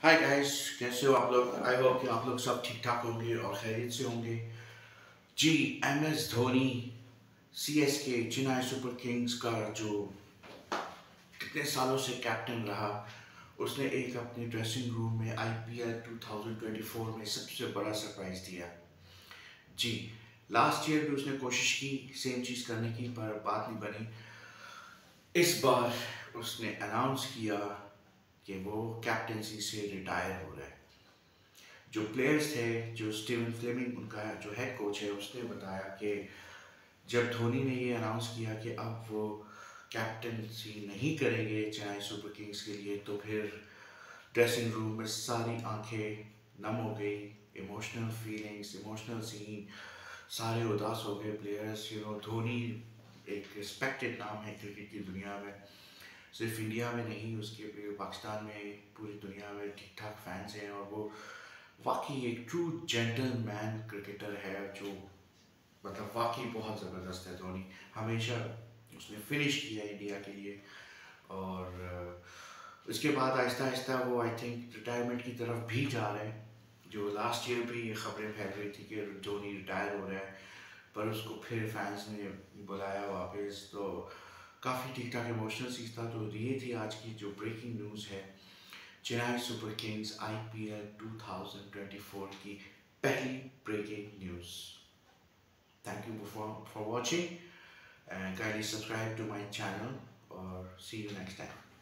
Hi guys, कैसे हो आप लोग। आई होप कि आप लोग सब ठीक ठाक होंगे और खैरियत से होंगे। जी, MS Dhoni CSK Chennai super kings का जो कितने सालों से कैप्टन रहा, उसने एक अपने ड्रेसिंग रूम में IPL 2024 में सबसे बड़ा सरप्राइज दिया। जी, लास्ट ईयर भी उसने कोशिश की सेम चीज़ करने की, पर बात नहीं बनी। इस बार उसने अनाउंस किया कि वो कैप्टनसी से रिटायर हो रहा है। जो प्लेयर्स थे, जो स्टीवन फ्लेमिंग उनका जो हेड कोच है, उसने बताया कि जब धोनी ने ये अनाउंस किया कि अब वो कैप्टनसी नहीं करेंगे चेन्नई सुपर किंग्स के लिए, तो फिर ड्रेसिंग रूम में सारी आंखें नम हो गई। इमोशनल फीलिंग्स, इमोशनल सीन, सारे उदास हो गए प्लेयर्स। धोनी एक रिस्पेक्टेड नाम है क्रिकेट की दुनिया में, सिर्फ इंडिया में नहीं, उसके पाकिस्तान में, पूरी दुनिया में ठीक ठाक फैंस हैं। और वो वाकई एक ट्रू जेंटलमैन क्रिकेटर है, जो मतलब वाकई बहुत ज़बरदस्त है धोनी। हमेशा उसने फिनिश किया इंडिया के लिए। और उसके बाद आहिस्ता आहिस्ता वो आई थिंक रिटायरमेंट की तरफ भी जा रहे हैं। जो लास्ट ईयर भी ये खबरें फैल रही थी कि धोनी रिटायर हो रहा है, पर उसको फिर फैंस ने बुलाया वापस, तो काफ़ी ठीक ठाक इमोशनल चीज़ था। तो ये थी आज की जो ब्रेकिंग न्यूज़ है, चेन्नई सुपर किंग्स IPL 2024 की पहली breaking news. Thank you for watching and kindly subscribe to my channel or see you next time.